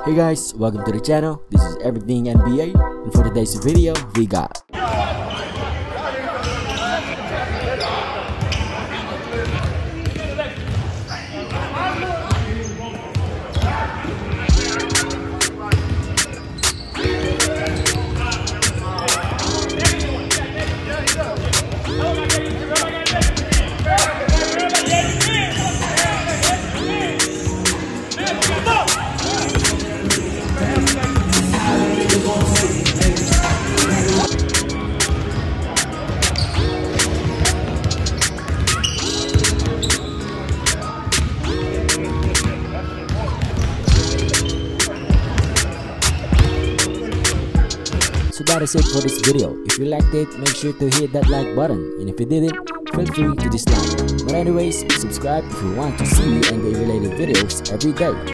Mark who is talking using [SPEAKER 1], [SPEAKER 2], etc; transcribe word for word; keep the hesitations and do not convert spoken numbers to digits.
[SPEAKER 1] Hey guys, welcome to the channel. This is Everything N B A, and for today's video, we got So that is it for this video. If you liked it, make sure to hit that like button, and if you didn't, feel free to dislike. But anyways, subscribe if you want to see N B A related videos every day.